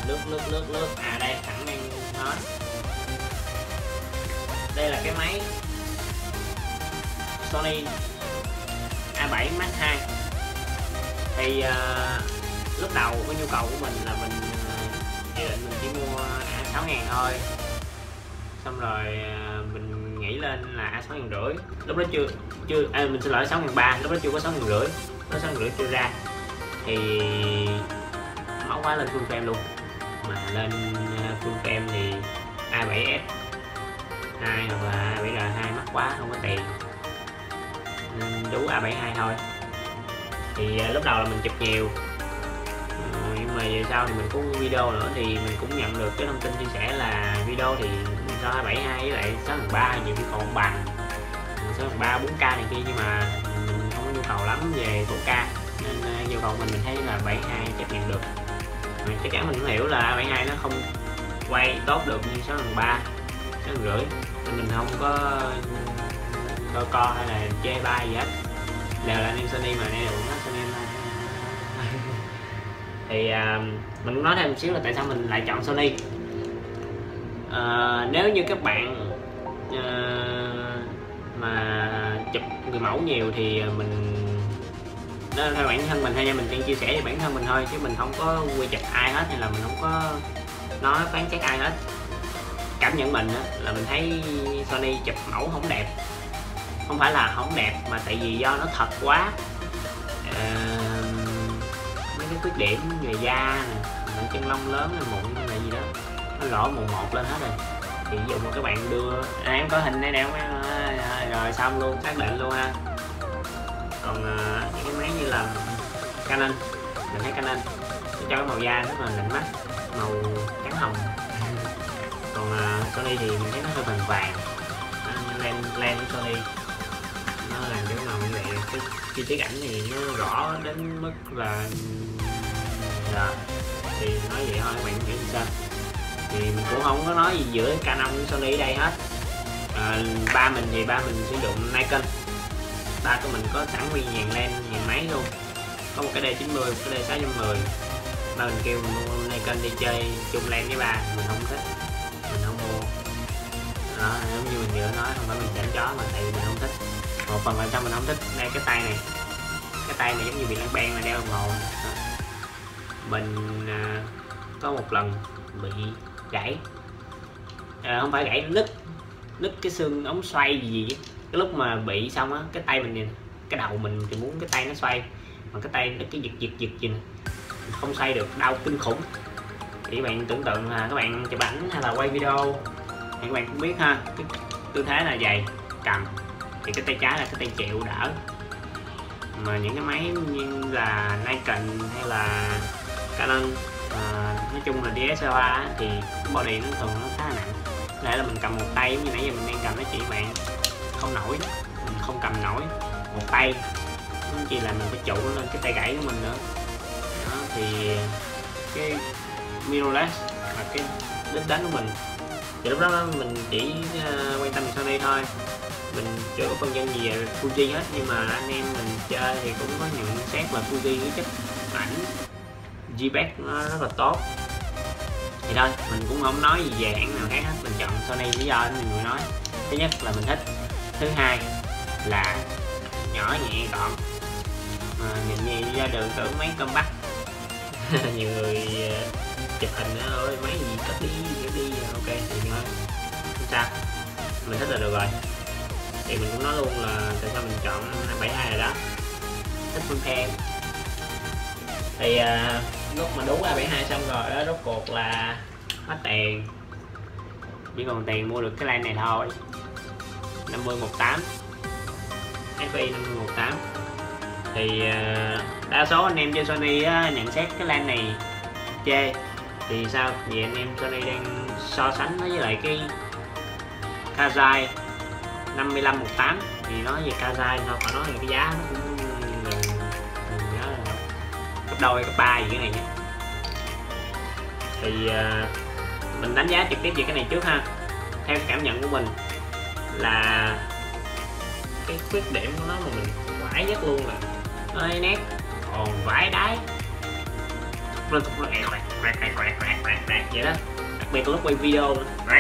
lướt đây thẳng đang nói. Đây là cái máy Sony A7 Mark II. Thì lúc đầu cái nhu cầu của mình là mình dự định mình chỉ mua A6000 thôi, xong rồi mình nghĩ lên là A6500. Lúc đó chưa mình xin lỗi, 6300, lúc đó chưa có 6500, có 6500 chưa ra. Thì máu quá lên full frame luôn, mà lên full frame thì A7S 2 hoặc là A7R2 mắc quá, không có tiền nên đủ A72 thôi. Thì lúc đầu là mình chụp nhiều, nhưng mà về sau thì mình có video nữa thì mình cũng nhận được cái thông tin chia sẻ là video thì so A72 với lại 6300 nhiều khi còn bằng 63 4K này kia, nhưng mà mình không có nhu cầu lắm về 4K nên yêu cầu mình thấy là 72 chấp nhận được. Chắc chắn mình cũng hiểu là A72 nó không quay tốt được như 6300, 6500 nên mình không có đôi co hay là chê bai gì hết, đều là anh em Sony mà, đều cũng hết Sony thôi. Thì mình nói thêm một xíu là tại sao mình lại chọn Sony. Nếu như các bạn mà chụp người mẫu nhiều thì mình theo bản thân mình hay mình chỉ chia sẻ với bản thân mình thôi, chứ mình không có quy chụp ai hết, hay là mình không có nói phán xét ai hết. Cảm nhận mình là mình thấy Sony chụp mẫu không đẹp, không phải là không đẹp mà tại vì do nó thật quá. Mấy cái khuyết điểm về da nè, những chân lông lớn hay mụn hay là gì đó nó rõ mồn một lên hết rồi. Thì ví dụ mà các bạn đưa em có hình đây nè, rồi xong luôn, xác định luôn ha. Còn những cái máy như là Canon, mình thấy Canon cho cái màu da rất là lạnh mắt, màu trắng hồng. Còn Sony thì mình thấy nó hơi vàng vàng, len của Sony nó làm cái màu như vậy, cái chi tiết ảnh thì nó rõ đến mức là thì nói vậy thôi, các bạn nghĩ sao? Thì mình cũng không có nói gì giữa Canon với Sony ở đây hết. Ba mình sử dụng Nikon, ba của mình có sẵn nguyên dàn len, dàn máy luôn, có một cái D90, một cái D610. Ba mình kêu mình mua Nikon đi chơi chung len với ba, mình không thích, mình không mua. Đó, giống như mình vừa nói, không phải mình chảnh chó mà tại vì mình không thích. Một phần là sao mình không thích, đây cái tay này giống như bị lăng beng mà đeo đồng hồ. Mình có một lần bị gãy, không phải gãy, nứt cái xương ống xoay gì ấy. Cái lúc mà bị xong á, cái tay mình, cái đầu mình thì muốn cái tay nó xoay, mà cái tay nó cái giật gì nè, không xoay được, đau kinh khủng. Thì các bạn tưởng tượng là các bạn chụp ảnh hay là quay video thì các bạn cũng biết ha, cái tư thế là vậy, cầm thì cái tay trái là cái tay chịu đỡ. Mà những cái máy như là Nikon hay là Canon, nói chung là DSLR thì body nó thường nó khá là nặng. Có thể là mình cầm một tay giống như nãy giờ mình đang cầm nói chị bạn không nổi, mình không cầm nổi một tay, chỉ là mình phải trụ lên cái tay gãy của mình nữa. Đó, thì cái mirrorless là cái đích đến của mình. Thì lúc đó mình chỉ quan tâm về Sony thôi, mình chưa có phân dân gì về Fuji hết, nhưng mà anh em mình chơi thì cũng có nhận xét là Fuji cái chất ảnh JPEG nó rất là tốt. Thì thôi mình cũng không nói gì về hãng nào khác hết, mình chọn Sony lý do mình vừa nói. Thứ nhất là mình thích, thứ hai là nhỏ nhẹ gọn, nhìn nhìn ra đường tưởng máy compact. Nhiều người chụp hình ơi máy gì cất đi ok thì thôi, không sao, mình thích là được rồi. Thì mình cũng nói luôn là tại sao mình chọn 72 rồi đó, thích full frame. Thì lúc mà đúng A72 xong rồi đó, rốt cuộc là hết tiền, chỉ còn tiền mua được cái len này thôi, 5018 FI 5018. Thì đa số anh em chơi Sony á, nhận xét cái len này chê. Thì sao? Vì anh em Sony đang so sánh nó với lại cái Kazai 5518. Thì nói về Kazai thôi, phải nói về cái giá nó cũng gần giá là gấp đôi gấp ba gì cái này nha. Thì mình đánh giá trực tiếp về cái này trước ha. Theo cảm nhận của mình là cái khuyết điểm của nó mà mình quải nhất luôn là hơi nét, còn vãi đáy, thục lên vậy đó, đặc biệt là lúc quay video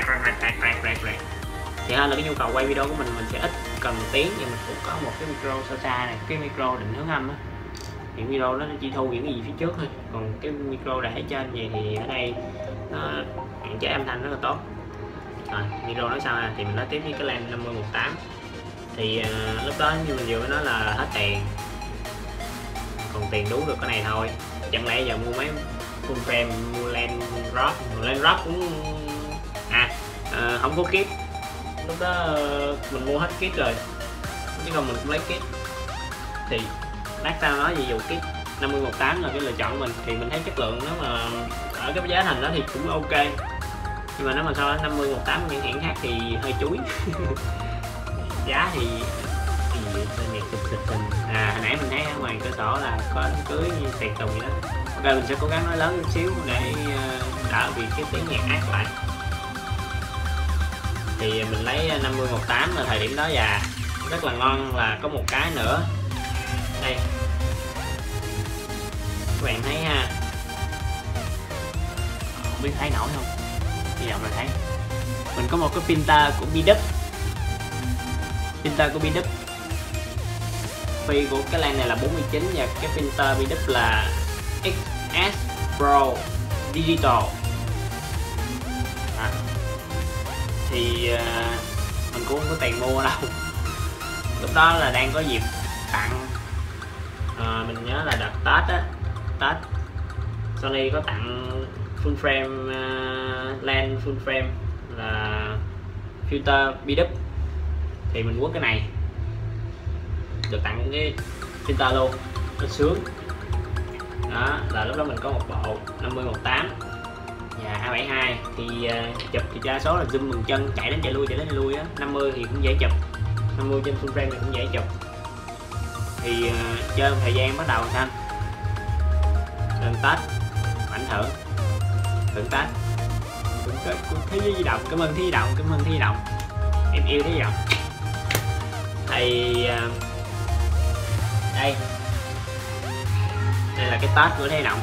thì hơn là cái nhu cầu quay video của mình sẽ ít cần tiếng, nhưng mình cũng có một cái micro xa xa này, cái micro định hướng âm á, những video đó nó chỉ thu những cái gì phía trước thôi, còn cái micro để trên vậy thì ở đây nó hạn chế âm thanh rất là tốt. Rồi micro nói sao thì mình nói tiếp với cái lens 50-18 thì lúc đó như mình vừa mới nói là hết tiền, còn tiền đủ được cái này thôi, chẳng lẽ giờ mua mấy full frame, mua lens rock cũng không có kit, lúc đó mình mua hết kit rồi, chứ còn mình cũng lấy kit thì lát tao nói gì dù kit 50-18 là cái lựa chọn của mình, thì mình thấy chất lượng nếu mà ở cái giá thành đó thì cũng ok, nhưng mà nếu mà so với 50-18 những hãng khác thì hơi chuối. Giá thì nhạc xịt hồi nãy mình thấy ở ngoài cửa sổ là có đám cưới như tiệc tùng vậy đó. Ok, mình sẽ cố gắng nói lớn chút xíu để đỡ bị cái tiếng nhạc ác lại. Thì mình lấy 50-18 là thời điểm đó và rất là ngon. Là có một cái nữa đây các bạn thấy ha, không biết thấy nổi không, hy vọng là thấy. Mình có một cái printer của Bidup, phi của cái lens này là 49 và cái printer Bidup là XS Pro Digital. Thì mình cũng không có tiền mua đâu, lúc đó là đang có dịp tặng, mình nhớ là đợt Tết Tết Sony có tặng full frame lens full frame là filter Bidup, thì mình quất cái này được tặng cái filter luôn, nó sướng đó. Là lúc đó mình có một bộ 50-18 và 272 thì chụp thì đa số là zoom bằng chân, chạy đến chạy lui á. 50 thì cũng dễ chụp, 50 trên full frame thì cũng dễ chụp. Thì chơi một thời gian bắt đầu sao gần Tết ảnh hưởng Tết của Thế Giới Di Động, cảm ơn Thế Giới Di Động, em yêu Thế Giới Di Động. Thì đây là cái Tết của Thế Giới Di Động.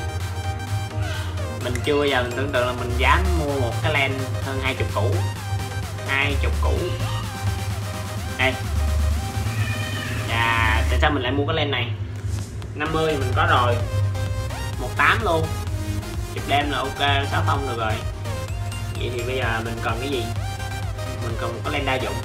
Mình chưa bao giờ mình tưởng tượng là mình dám mua một cái lens hơn 20 củ đây. Và tại sao mình lại mua cái lens này? 50 mình có rồi, 18 luôn, chụp đêm là ok, 6 phông được rồi. Vậy thì bây giờ mình cần cái gì? Mình cần một cái lens đa dụng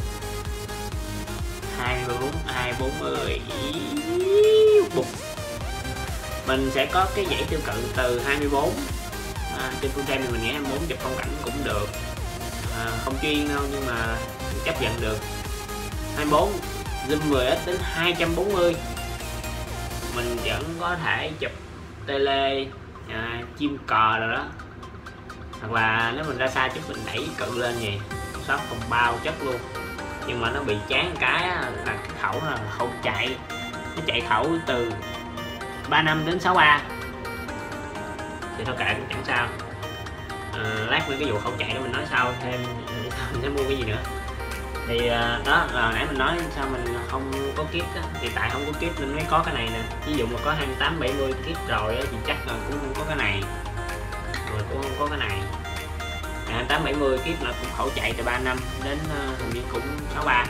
24, 240 bục. Mình sẽ có cái dãy tiêu cự từ 24 trên full frame thì mình nghĩ 24 chụp phong cảnh cũng được, không chuyên đâu nhưng mà chấp nhận được. 24 zoom 10x đến 240 mình vẫn có thể chụp tele, chim cò rồi đó, hoặc là nếu mình ra xa chút mình đẩy cự lên vậy shot không bao chất luôn. Nhưng mà nó bị chán cái là cái khẩu là không chạy, nó chạy khẩu từ 35 đến 63 thì thôi kệ cũng chẳng sao. Lát với cái vụ không chạy đó mình nói sau thêm, mình sẽ mua cái gì nữa. Thì đó là nãy mình nói sao mình không có kit á, thì tại không có kit nên mới có cái này nè. Ví dụ mà có 28-70 kit rồi á thì chắc là cũng không có cái này, rồi cũng không có cái này. 28-70 kit là cũng khẩu chạy từ 35 đến hình như cũng 63.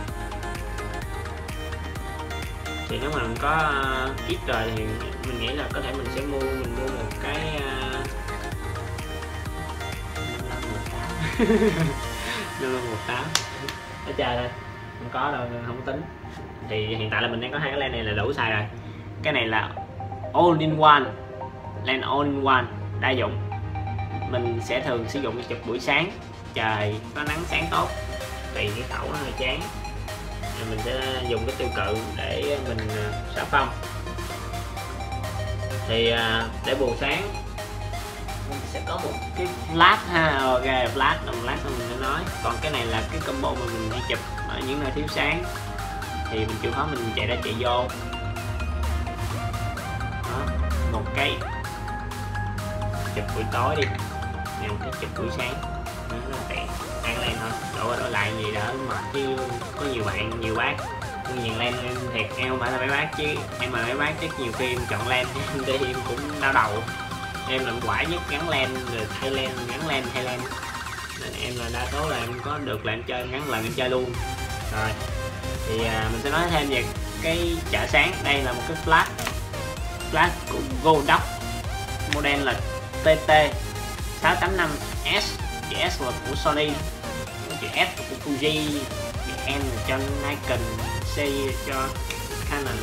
Thì nếu mà mình có kit rồi thì mình nghĩ là có thể mình sẽ mua một cái 55-18 ở trời ơi, không có đâu nên không tính. Thì hiện tại là mình đang có hai cái lens này là đủ xài rồi. Cái này là all in one, lens all in one đa dụng. Mình sẽ thường sử dụng chụp buổi sáng, trời có nắng sáng tốt, tùy cái khẩu nó hơi chán, mình sẽ dùng cái tiêu cự để mình xóa phông. Thì để bù sáng mình sẽ có một cái flash ha, ok flash xong mình sẽ nói. Còn cái này là cái combo mà mình đi chụp ở những nơi thiếu sáng thì mình chịu khó mình chạy ra chạy vô đó. Một cái chụp buổi tối đi, một cái chụp buổi sáng nó rất là tiện, ăn lên thôi, đổi lại gì đỡ mệt. Chứ có nhiều bạn nhiều bác nhìn len em thiệt, em không phải là mấy bác chứ em mà mấy bác chắc nhiều khi em chọn len đi em cũng đau đầu. em làm quải nhất gắn len, rồi thay len, gắn len thay len, nên em là đa số là em có được là em chơi gắn lần em chơi luôn. Rồi thì mình sẽ nói thêm về cái chợ sáng. Đây là một cái flash của Godox, model là TT685S, chữ S là của Sony, chữ S là của Fuji, chữ N là cho Nikon, C cho Canon.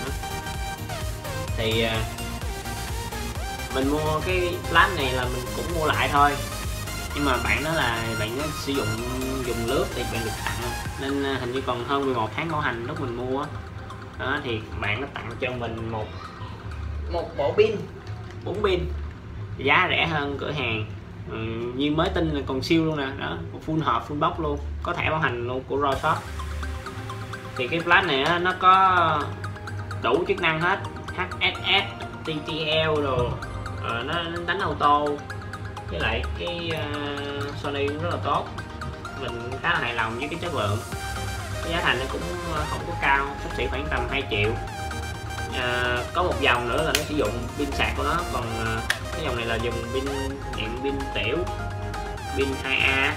Thì mình mua cái flash này là mình cũng mua lại thôi, nhưng mà bạn đó là bạn nó sử dụng dùng lướt thì bạn được tặng, nên hình như còn hơn 11 tháng bảo hành lúc mình mua đó. Thì bạn nó tặng cho mình một bộ pin 4 pin, giá rẻ hơn cửa hàng, như mới tin là còn siêu luôn nè đó, full hộp full box luôn, có thẻ bảo hành luôn của RoyShop. Thì cái flash này nó có đủ chức năng hết, HSS, TTL rồi, nó đánh auto, với lại cái Sony cũng rất là tốt, mình khá là hài lòng với cái chất lượng. Cái giá thành nó cũng không có cao, xấp xỉ khoảng tầm 2 triệu. Có một dòng nữa là nó sử dụng pin sạc của nó, còn cái dòng này là dùng pin dạng pin tiểu, pin 2A.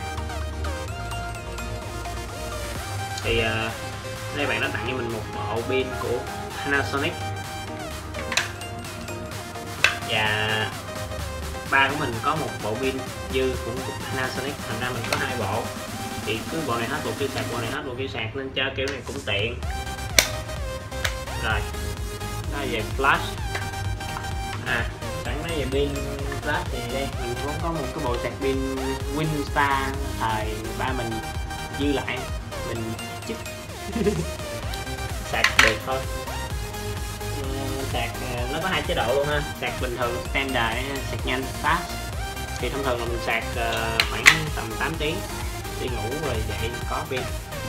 Thì đây bạn đã tặng cho mình một bộ pin của Panasonic, và ba của mình có một bộ pin dư cũng của Panasonic, thành ra mình có 2 bộ. Thì cứ bộ này hết bộ kia sạc, bộ này hết bộ kia sạc, nên chơi kiểu này cũng tiện. Rồi đó là về flash. Sẵn nói về pin flash thì đây mình cũng có một cái bộ sạc pin Winstar thời ba mình dư lại, mình chích sạc được thôi. Sạc nó có 2 chế độ luôn ha, sạc bình thường standard, sạc nhanh fast. Thì thông thường là mình sạc khoảng tầm 8 tiếng, đi ngủ rồi dậy có pin.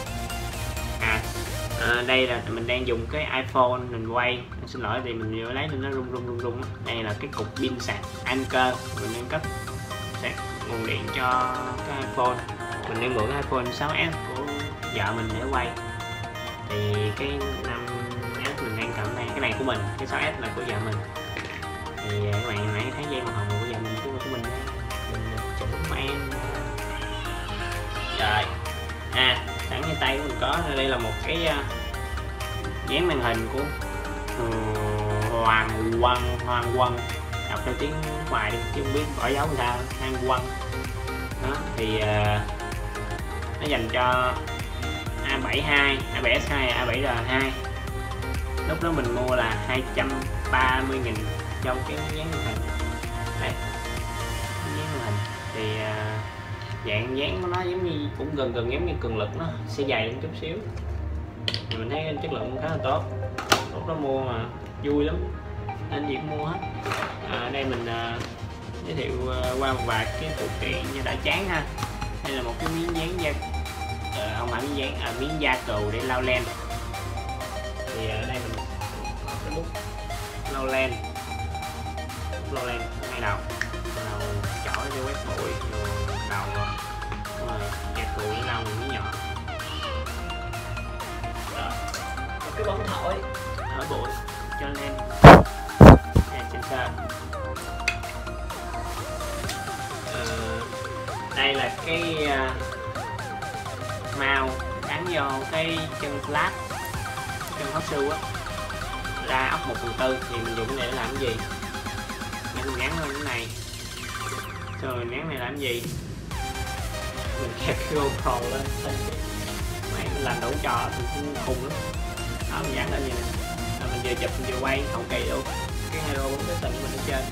Đây là mình đang dùng cái iPhone mình quay, xin lỗi thì mình vừa lấy nên nó rung. Đây là cái cục pin sạc Anker, mình đang cấp sạc nguồn điện cho cái iPhone. Mình đang mượn cái iPhone 6S của vợ mình để quay. Thì cái 5S mình đang cầm này, cái này của mình, cái 6S là của vợ mình. Thì các bạn nãy thấy dây màu hồng của vợ mình, chứ của mình chỉnh em. Rồi sẵn cái tay của mình có, đây là một cái dán màn hình của Hoàng Quân, đọc theo tiếng ngoài đi chứ không biết bỏ dấu làm sao, Hoàng Quân đó. Thì nó dành cho A72, A7S2, A7R2. Lúc đó mình mua là 230.000 trong cái dán màn hình. Đây, dán màn hình thì dạng dán của nó giống như cũng gần giống như cường lực, nó sẽ dày lên chút xíu. Thì mình thấy chất lượng khá là tốt, lúc đó mua mà vui lắm nên gì cũng mua hết. Đây mình giới thiệu qua một vài cái phụ kiện như đã chán ha. Đây là một cái miếng dán da, không phải miếng dán, miếng da cừu để lau len. Thì ở đây mình có cái bút lau len, ngay đầu chổi để quét bụi, rồi đầu rồi da cừu để lau miếng nhỏ. Rồi cái bóng thổi bụi cho len trên sân. Đây là cái mao gắn vô cái chân flash, chân hot shoe á, ra ốc 1/4. Thì mình dùng cái này để làm cái gì? Để mình gắn lên cái này, rồi mình gắn này làm cái gì? Mình kẹp cái GoPro lên, máy mình làm đủ trò thì cũng khùng lắm đó. Mình gắn lên như này, rồi mình vừa chụp mình vừa quay hậu kỳ luôn cái hero 4 cái tình mình ở trên.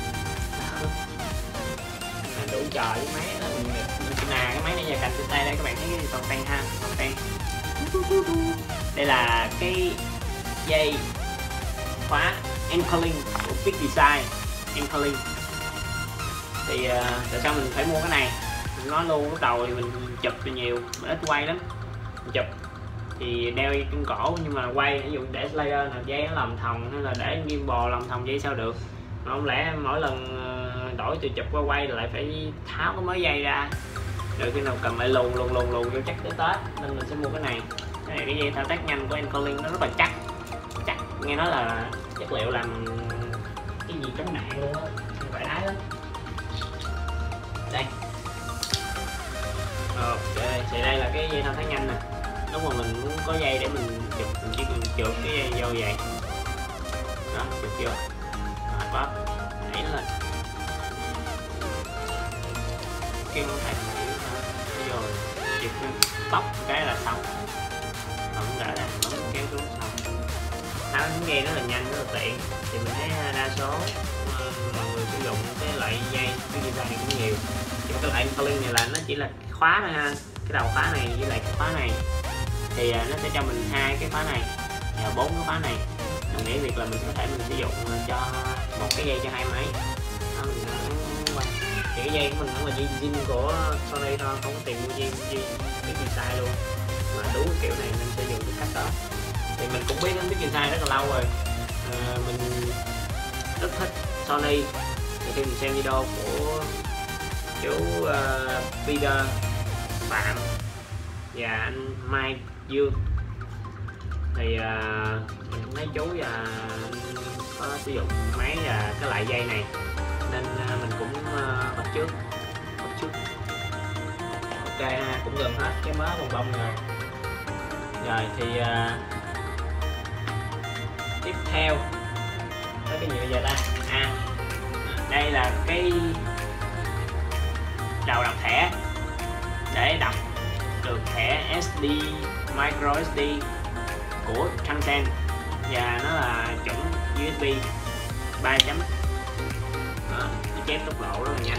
Đủ trò với máy đó. Cái máy này giờ cạnh trên tay đây, các bạn thấy cái toàn tan ha, toàn tan. Đây là cái dây khóa Ankerlink của Big Design Ankerlink. Thì tại sao mình phải mua cái này? Mình nói luôn, lúc đầu thì mình chụp thì nhiều, mình ít quay lắm. Mình chụp thì đeo trên cổ, nhưng mà quay ví dụ để slider là dây nó lòng thòng, hay là để gimbal lòng thòng dây sao được. Mà không lẽ mỗi lần đổi từ chụp qua quay là lại phải tháo cái mới dây ra, rồi khi nào cần lại luồn vô chắc tới Tết, nên mình sẽ mua cái này. Cái này cái dây thao tác nhanh của Ankerlink nó rất là chắc, nghe nói là chất liệu làm cái gì chống nạn luôn á, không phải đá Thì đây là cái dây thao tác nhanh nè, lúc mà mình muốn có dây để mình chụp, mình chỉ cần trượt cái dây vô vậy đó, trượt vô rồi bóp đẩy nó lên, kêu nó thành vô trượt tóc cái là xong, không đỡ ra bấm kéo xuống xong. Tháo cái dây rất là nhanh, rất là tiện. Thì mình thấy đa số mọi người sử dụng cái loại dây cái design này cũng nhiều. Thì cái loại Intelink này là nó chỉ là khóa thôi ha, cái đầu khóa này với lại cái khóa này thì nó sẽ cho mình 2 cái khóa này và 4 cái khóa này, đồng nghĩa việc là mình có thể mình sử dụng cho một cái dây cho 2 máy đó, mình quay. Thì cái dây của mình cũng là dây zin của Sony thôi, không có tìm mua dây cái design luôn, mà đúng cái kiểu này nên sử dụng cái cách đó. Thì mình cũng biết đến biết design rất là lâu rồi, mình rất thích Sony. Thì khi mình xem video của chú Peter Phạm và anh Mai Dương thì mình cũng thấy chú và có sử dụng máy và cái loại dây này nên mình cũng bắt chước. Ok ha, cũng gần hết cái mớ bong bong rồi. Rồi thì tiếp theo tới cái gì bây giờ ta? Đây là cái đầu đọc thẻ để đọc được thẻ SD micro SD của Transcend và nó là chuẩn USB 3 chấm, nó chép tốc độ rất là nhanh.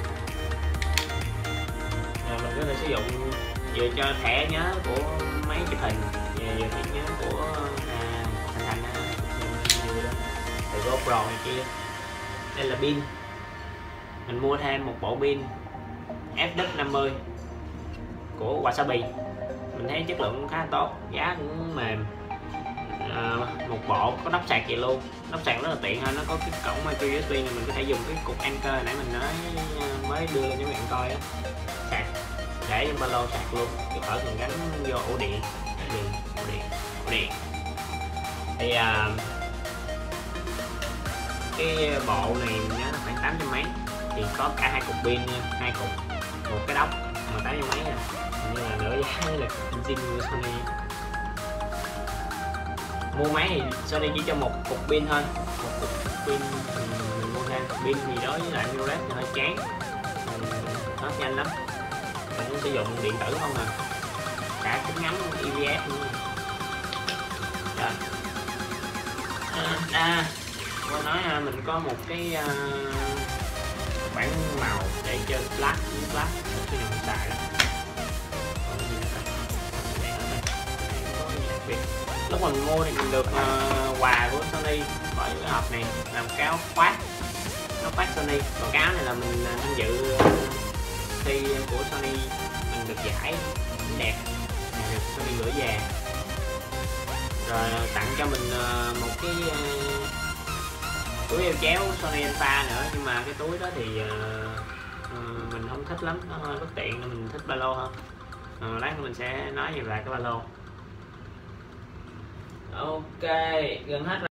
Rồi mình có thể sử dụng vừa cho thẻ nhớ của máy chụp hình vừa thẻ nhớ của Thành từ GoPro này kia. Đây là pin, mình mua thêm một bộ pin FW50 của Wasabi, mình thấy chất lượng khá tốt, giá cũng mềm. Một bộ có nắp sạc vậy luôn, nắp sạc rất là tiện ha, nó có cái cổng micro USB này, mình có thể dùng cái cục anchor nãy mình nói mới đưa cho các bạn coi á, sạc để trong ba lô sạc luôn, cái khỏi cần gắn vô ổ điện. Thì cái bộ này nhớ là khoảng 800 mấy, thì có cả 2 cục pin nha, 2 cục, một cái đốc mà 800 mấy à, như là nửa giá là zin của Sony. Mua máy thì Sony chỉ cho một cục pin thôi, một cục pin mình mua thêm pin gì đó với lại Mirrorless thì hơi chán, hết nhanh lắm, mình cũng sử dụng điện tử không à, cả kính ngắm EVF luôn. Rồi. Tôi nói mình có một cái bảng màu để chơi flash khi nào mình xài đó. Lúc mình mua thì mình được quà của Sony bởi cái hộp này làm cáo khoác, nó khoác Sony. Còn cáo này là mình tham dự thi của Sony, mình được giải đẹp, được Sony gửi về, rồi tặng cho mình một cái túi eo chéo Sony Alpha nữa, nhưng mà cái túi đó thì mình không thích lắm, nó hơi bất tiện nên mình thích ba lô hơn. Lát nữa mình sẽ nói về lại cái ba lô. Ok, gần hết rồi.